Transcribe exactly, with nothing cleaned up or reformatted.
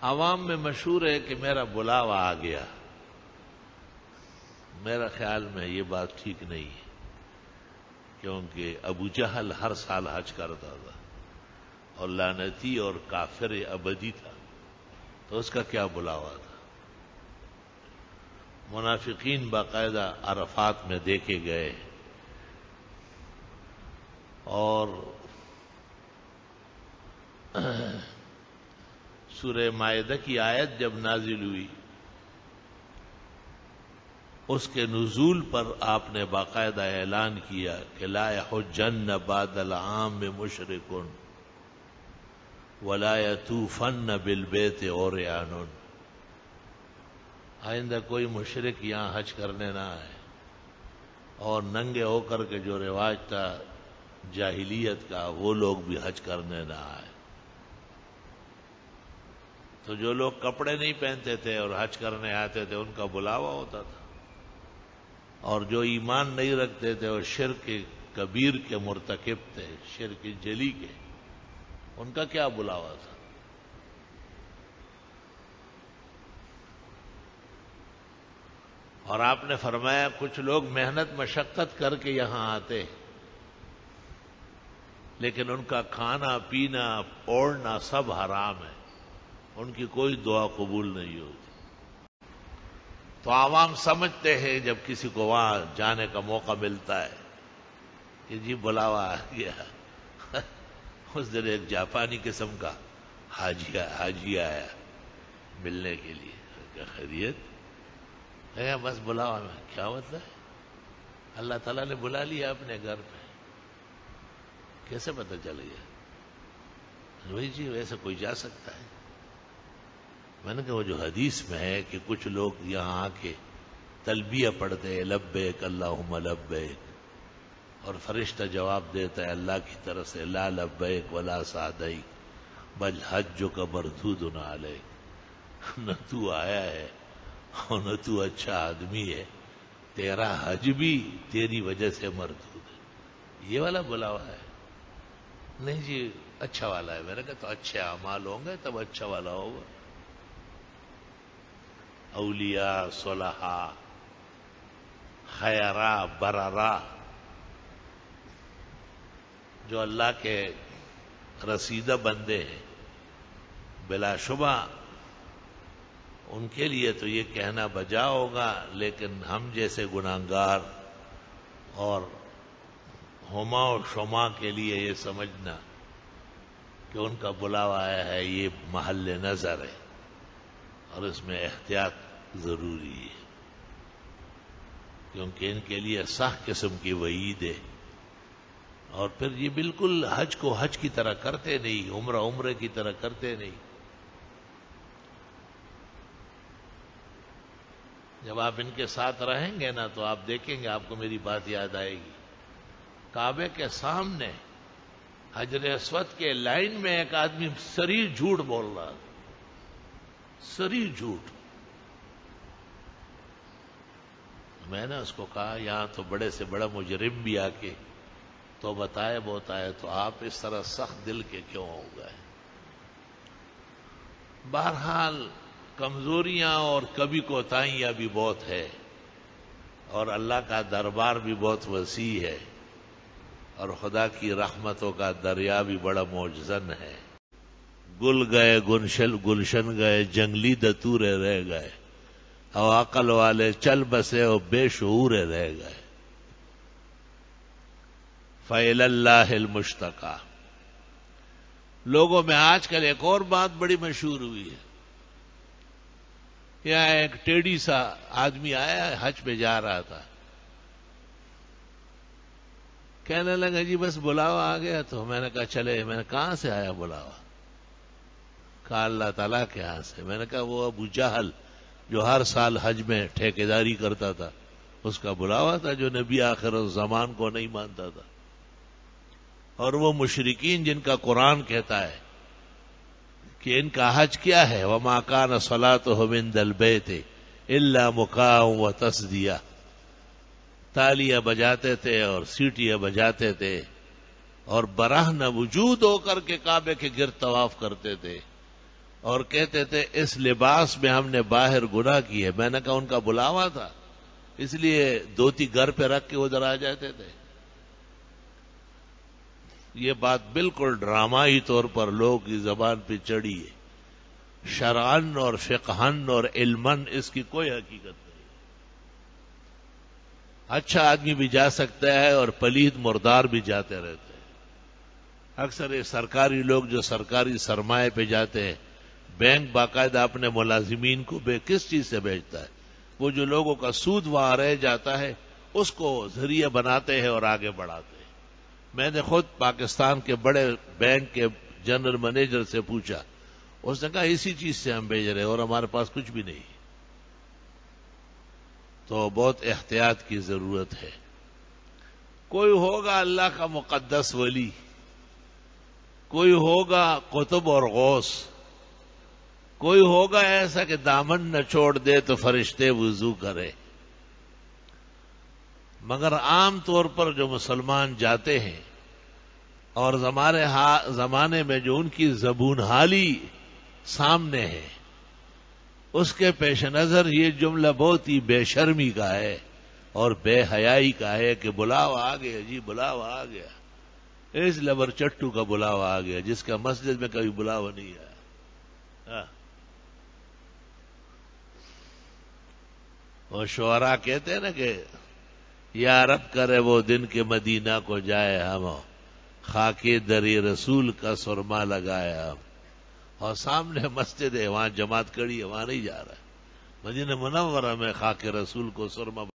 عوام میں مشہور ہے کہ میرا بلاوا آ گیا. میرا خیال میں یہ بات ٹھیک نہیں ہے، کیونکہ ابو جہل ہر سال حج کرتا تھا اور لعنتی اور کافر ابدی تھا، تو اس کا کیا بلاوا تھا؟ منافقین باقاعدہ عرفات میں دیکھے گئے، اور سورہ مائدہ کی آیت جب نازل ہوئی اس کے نزول پر آپ نے باقاعدہ اعلان کیا کہ لا یحجن بعد العام مشرک ولا یطوفن بالبیت عریان. آئندہ کوئی مشرک یہاں حج کرنے نہ آئے، اور ننگے ہو کر کے جو رواج تھا جاہلیت کا وہ لوگ بھی حج کرنے نہ آئے. تو جو لوگ کپڑے نہیں پہنتے تھے اور حج کرنے آتے تھے ان کا بلاوا ہوتا تھا، اور جو ایمان نہیں رکھتے تھے اور شرک کبیر کے مرتکب تھے، شرک جلی کے، ان کا کیا بلاوا تھا؟ اور آپ نے فرمایا کچھ لوگ محنت مشقت کر کے یہاں آتے، لیکن ان کا کھانا پینا اوڑھنا سب حرام ہے، ان کی کوئی دعا قبول نہیں ہوتی. تو عوام سمجھتے ہیں جب کسی کو وہاں جانے کا موقع ملتا ہے کہ جی بلاوا آ گیا. اس دن ایک جاپانی قسم کا حاجی حاجی آیا ملنے کے لیے، کیا خیریت ہے؟ بس بلاوا میں کیا مطلب ہے؟ اللہ تعالیٰ نے بلا لیا اپنے گھر پہ، کیسے پتہ چل گیا؟ وہی جی ویسے کوئی جا سکتا ہے. میں نے کہا وہ جو حدیث میں ہے کہ کچھ لوگ یہاں آ کے تلبیہ پڑھتے ہیں لبیک اللہم لبیک، اور فرشتہ جواب دیتا ہے اللہ کی طرف سے لا لبیک ولا سعدیک بل حجک مردود علیک. نہ تو آیا ہے اور نہ تو اچھا آدمی ہے، تیرا حج بھی تیری وجہ سے مردود ہے. یہ والا بلاوا ہے؟ نہیں جی اچھا والا ہے. میں نے کہا تو اچھے اعمال ہوں گے تب اچھا والا ہوگا. اولیاء صلحاء خیرا بررا جو اللہ کے رسیدہ بندے ہیں، بلا شبہ ان کے لیے تو یہ کہنا بجا ہوگا، لیکن ہم جیسے گناہگار اور ہما و شما کے لیے یہ سمجھنا کہ ان کا بلاوا آیا ہے یہ محل نظر ہے، اور اس میں احتیاط ضروری ہے، کیونکہ ان کے لیے سخت قسم کی وعید ہے. اور پھر یہ بالکل حج کو حج کی طرح کرتے نہیں، عمرہ عمرے کی طرح کرتے نہیں. جب آپ ان کے ساتھ رہیں گے نا تو آپ دیکھیں گے، آپ کو میری بات یاد آئے گی. کعبے کے سامنے حجر اسود کے لائن میں ایک آدمی سری جھوٹ بول رہا تھا، سری جھوٹ. میں نے اس کو کہا یہاں تو بڑے سے بڑا مجرم بھی آ کے تو بتائے بوتا ہے، تو آپ اس طرح سخت دل کے کیوں ہو گئے؟ بہرحال کمزوریاں اور کبھی کوتاہیاں بھی بہت ہے، اور اللہ کا دربار بھی بہت وسیع ہے، اور خدا کی رحمتوں کا دریا بھی بڑا موجزن ہے. گل گئے گلشن گلشن گئے جنگلی دتورے رہ گئے، او عقل والے چل بسے او بے شعورے رہ گئے. فَإِلَى اللَّهِ الْمُشْتَقَى. لوگوں میں آج کل ایک اور بات بڑی مشہور ہوئی ہے. یہاں ایک ٹیڑھی سا آدمی آیا حج پہ جا رہا تھا، کہنے لگا جی بس بلاوا آ گیا. تو میں نے کہا چلے. میں نے کہاں سے آیا بلاوا؟ کہا اللہ تعالیٰ کے ہاں سے. میں نے کہا وہ ابو جہل جو ہر سال حج میں ٹھیکیداری کرتا تھا اس کا بلاوا تھا، جو نبی آخر الزمان کو نہیں مانتا تھا. اور وہ مشرکین جن کا قرآن کہتا ہے کہ ان کا حج کیا ہے، وَمَا كَانَ صَلَاتُهُمْ عِندَ الْبَيْتِ إِلَّا مُكَاءً وَتَصْدِيَةً. تالیاں بجاتے تھے اور سیٹیاں بجاتے تھے اور برہنہ وجود ہو کر کے کعبے کے گرد طواف کرتے تھے. اور کہتے تھے اس لباس میں ہم نے باہر گناہ کی ہے. میں نے کہا ان کا بلاوا تھا اس لیے دھوتی گھر پہ رکھ کے ادھر آ جاتے تھے. یہ بات بالکل ڈرامائی طور پر لوگوں کی زبان پہ چڑھی ہے. شرعن اور فقہن اور علمن اس کی کوئی حقیقت نہیں. اچھا آدمی بھی جا سکتا ہے اور پلید مردار بھی جاتے رہتے ہیں. اکثر یہ سرکاری لوگ جو سرکاری سرمایہ پہ جاتے ہیں، بینک باقاعدہ اپنے ملازمین کو بے کس چیز سے بیچتا ہے؟ وہ جو لوگوں کا سود وہاں رہ جاتا ہے اس کو ذریعہ بناتے ہیں اور آگے بڑھاتے ہیں. میں نے خود پاکستان کے بڑے بینک کے جنرل مینیجر سے پوچھا، اس نے کہا اسی چیز سے ہم بھیج رہے اور ہمارے پاس کچھ بھی نہیں. تو بہت احتیاط کی ضرورت ہے. کوئی ہوگا اللہ کا مقدس ولی، کوئی ہوگا قطب اور غوث، کوئی ہوگا ایسا کہ دامن نہ چھوڑ دے تو فرشتے وضو کرے. مگر عام طور پر جو مسلمان جاتے ہیں اور ہمارے زمانے میں جو ان کی زبون حالی سامنے ہے، اس کے پیش نظر یہ جملہ بہت ہی بے شرمی کا ہے اور بے حیائی کا ہے کہ بلاوا آ گیا جی، بلاوا آ گیا. اس لبر چٹو کا بلاوا آ گیا جس کا مسجد میں کبھی بلاوا نہیں آیا. اور شعراء کہتے ہیں نا کہ یا رب کرے وہ دن کے مدینہ کو جائے ہم، خاکے دری رسول کا سرما لگائے ہم. اور سامنے مسجد ہے، وہاں جماعت کڑی ہے، وہاں نہیں جا رہا ہے. مدینہ منورہ میں خاک رسول کو سرما